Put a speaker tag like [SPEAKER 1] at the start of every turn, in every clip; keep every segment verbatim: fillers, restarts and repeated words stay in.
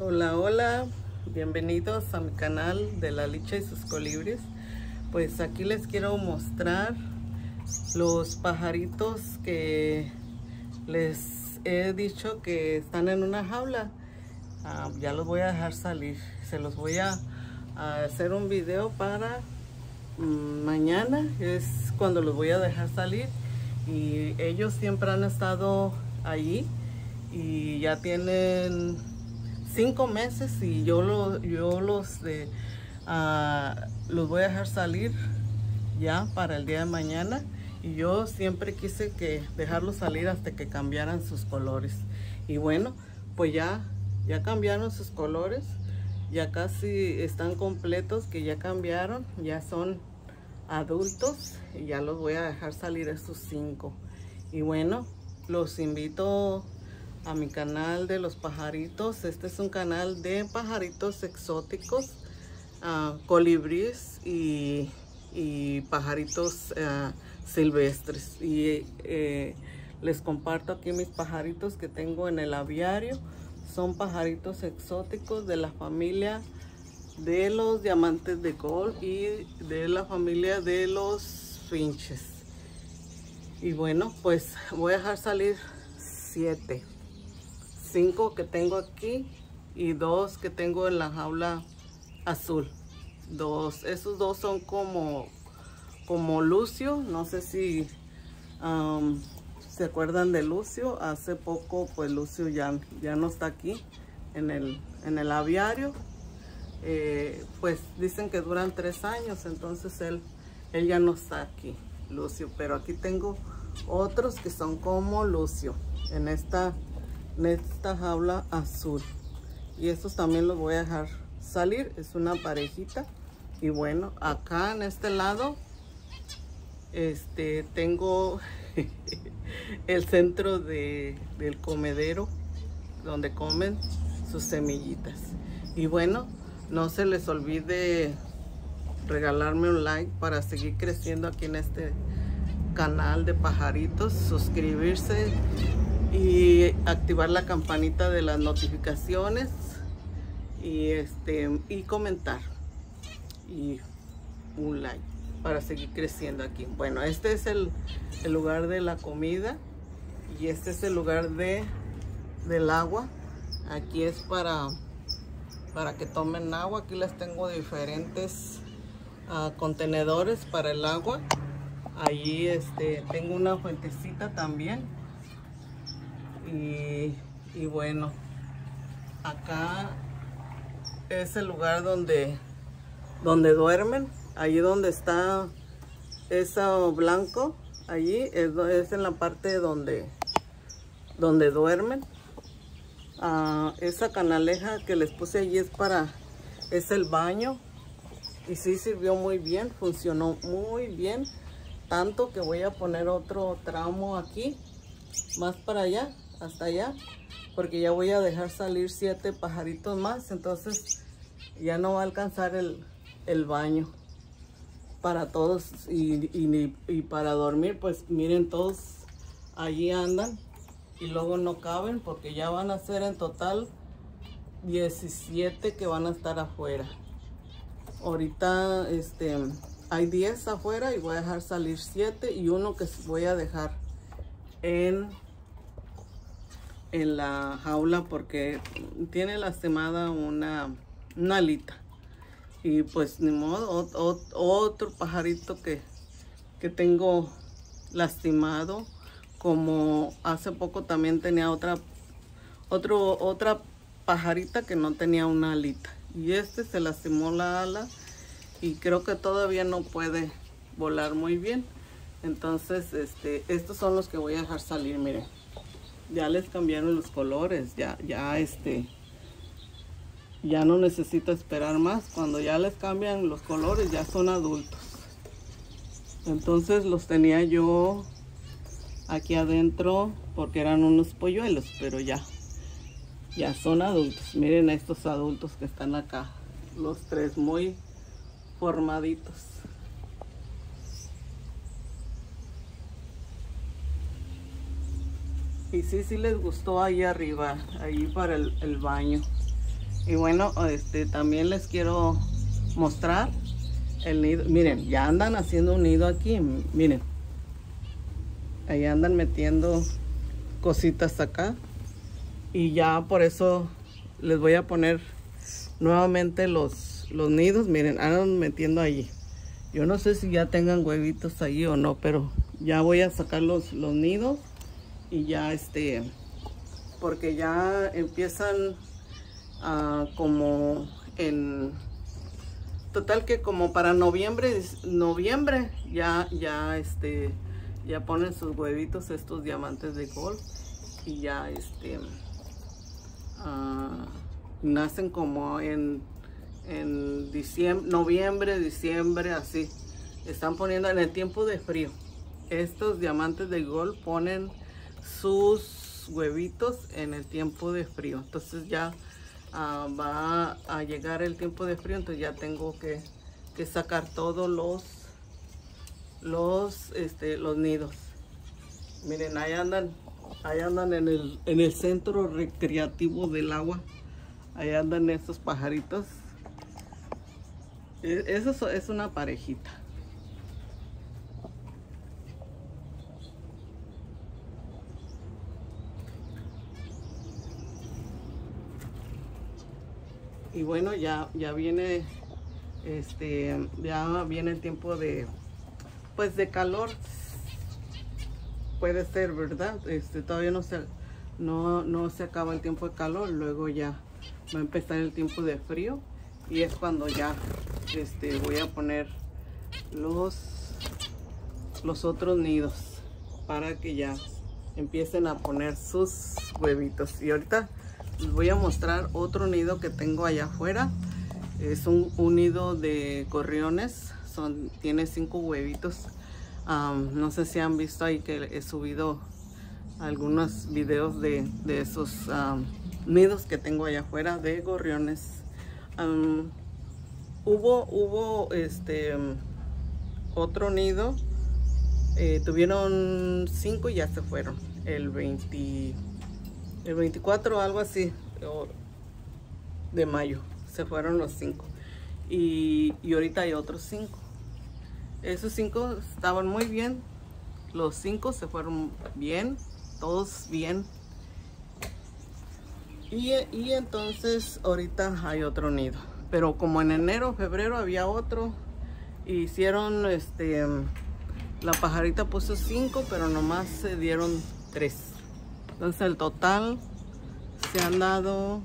[SPEAKER 1] Hola, hola, bienvenidos a mi canal de La Licha y sus colibris. Pues aquí les quiero mostrar los pajaritos que les he dicho que están en una jaula. Ah, ya los voy a dejar salir, se los voy a, a hacer un video para mmm, mañana, es cuando los voy a dejar salir. Y ellos siempre han estado allí y ya tienen cinco meses y yo, lo, yo los, de, uh, los voy a dejar salir ya para el día de mañana. Y yo siempre quise que dejarlos salir hasta que cambiaran sus colores. Y bueno, pues ya, ya cambiaron sus colores. Ya casi están completos, que ya cambiaron. Ya son adultos. Y ya los voy a dejar salir estos cinco. Y bueno, los invito a mi canal de los pajaritos. Este es un canal de pajaritos exóticos, uh, colibríes y, y pajaritos uh, silvestres. Y eh, les comparto aquí mis pajaritos que tengo en el aviario. Son pajaritos exóticos de la familia de los diamantes de Gold y de la familia de los finches. Y bueno, pues voy a dejar salir siete. Cinco que tengo aquí y dos que tengo en la jaula azul. Dos, esos dos son como, como Lucio. No sé si um, se acuerdan de Lucio. Hace poco pues Lucio ya, ya no está aquí en el, en el aviario. Eh, pues dicen que duran tres años, entonces él, él ya no está aquí, Lucio. Pero aquí tengo otros que son como Lucio en esta en esta jaula azul, y estos también los voy a dejar salir. Es una parejita. Y bueno, acá en este lado este tengo el centro de, del comedero donde comen sus semillitas. Y bueno, no se les olvide regalarme un like para seguir creciendo aquí en este canal de pajaritos, suscribirse y activar la campanita de las notificaciones y este y comentar y un like para seguir creciendo aquí. Bueno, este es el, el lugar de la comida y este es el lugar de del agua. Aquí es para para que tomen agua. Aquí les tengo diferentes uh, contenedores para el agua. Allí este tengo una fuentecita también. Y, y bueno, acá es el lugar donde donde duermen. Allí donde está eso blanco, allí es, es en la parte donde donde duermen. Uh, esa canaleja que les puse allí es para es el baño, y sí sirvió muy bien, funcionó muy bien, tanto que voy a poner otro tramo aquí más para allá, hasta allá, porque ya voy a dejar salir siete pajaritos más. Entonces ya no va a alcanzar el, el baño para todos. Y, y, y para dormir, pues miren, todos allí andan y luego no caben, porque ya van a ser en total diecisiete que van a estar afuera. Ahorita este hay diez afuera y voy a dejar salir siete y uno que voy a dejar en en la jaula porque tiene lastimada una, una alita. Y pues ni modo, o, o, otro pajarito que, que tengo lastimado. Como hace poco también tenía otra, otro, otra pajarita que no tenía una alita. Y este se lastimó la ala y creo que todavía no puede volar muy bien. Entonces este, estos son los que voy a dejar salir, miren. Ya les cambiaron los colores, ya, ya este, ya no necesito esperar más. Cuando ya les cambian los colores, ya son adultos. Entonces los tenía yo aquí adentro porque eran unos polluelos, pero ya, ya son adultos. Miren a estos adultos que están acá, los tres muy formaditos. Y sí, sí les gustó ahí arriba, ahí para el, el baño. Y bueno, este también les quiero mostrar el nido. Miren, ya andan haciendo un nido aquí. Miren, ahí andan metiendo cositas acá. Y ya por eso les voy a poner nuevamente los, los nidos. Miren, andan metiendo allí. Yo no sé si ya tengan huevitos allí o no, pero ya voy a sacar los, los nidos. Y ya este, porque ya empiezan uh, como en, total que como para noviembre, noviembre ya, ya este, ya ponen sus huevitos estos diamantes de Gold. Y ya este, uh, nacen como en, en diciembre, noviembre, diciembre, así. Están poniendo en el tiempo de frío. Estos diamantes de Gold ponen sus huevitos en el tiempo de frío. Entonces ya uh, va a llegar el tiempo de frío, entonces ya tengo que, que sacar todos los los este los nidos. Miren, ahí andan ahí andan en el en el centro recreativo del agua. Ahí andan estos pajaritos. Eso es una parejita. Y bueno, ya, ya viene, este, ya viene el tiempo de, pues de calor. Puede ser, ¿verdad? Este, todavía no se, no, no se acaba el tiempo de calor. Luego ya va a empezar el tiempo de frío. Y es cuando ya, este, voy a poner los, los otros nidos para que ya empiecen a poner sus huevitos. Y ahorita les voy a mostrar otro nido que tengo allá afuera. Es un, un nido de gorriones. Son, tiene cinco huevitos. Um, no sé si han visto ahí que he subido algunos videos de, de esos um, nidos que tengo allá afuera de gorriones. Um, hubo hubo este um, otro nido. Eh, tuvieron cinco y ya se fueron. El veinte. El veinticuatro, algo así, de mayo, se fueron los cinco. Y, y ahorita hay otros cinco. Esos cinco estaban muy bien. Los cinco se fueron bien, todos bien. Y, y entonces ahorita hay otro nido. Pero como en enero, febrero había otro. Hicieron, este, la pajarita puso cinco, pero nomás se dieron tres. Entonces el total se han dado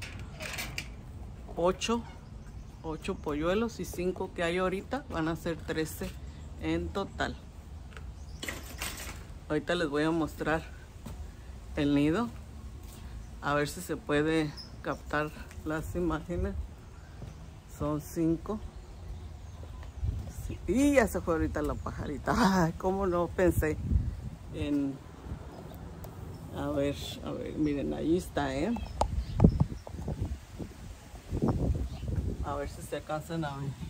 [SPEAKER 1] ocho, ocho polluelos y cinco que hay ahorita. Van a ser trece en total. Ahorita les voy a mostrar el nido. A ver si se puede captar las imágenes. Son cinco. Sí. Y ya se fue ahorita la pajarita. Ay, cómo no pensé en... A ver, a ver, miren, ahí está, ¿eh? A ver si se alcanzan a ver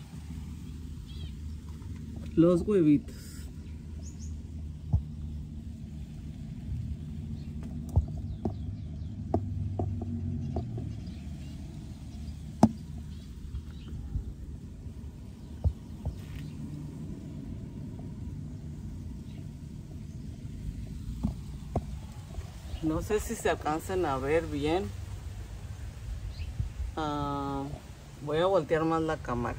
[SPEAKER 1] los huevitos. No sé si se alcanzan a ver bien. Uh, voy a voltear más la cámara.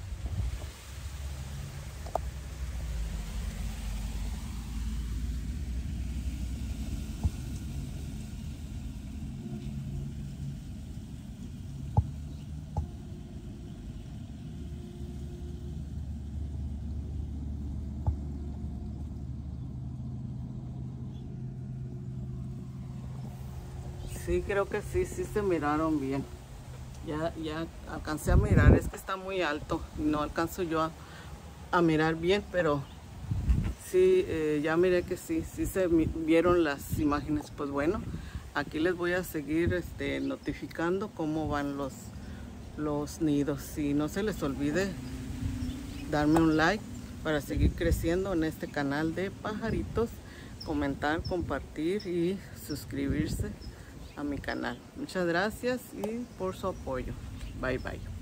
[SPEAKER 1] Sí, creo que sí, sí se miraron bien. Ya, ya alcancé a mirar, es que está muy alto y no alcanzo yo a, a mirar bien, pero sí, eh, ya miré que sí, sí se vieron las imágenes. Pues bueno, aquí les voy a seguir este, notificando cómo van los, los nidos. Y no se les olvide darme un like para seguir creciendo en este canal de pajaritos, comentar, compartir y suscribirse a mi canal. Muchas gracias y por su apoyo. Bye bye.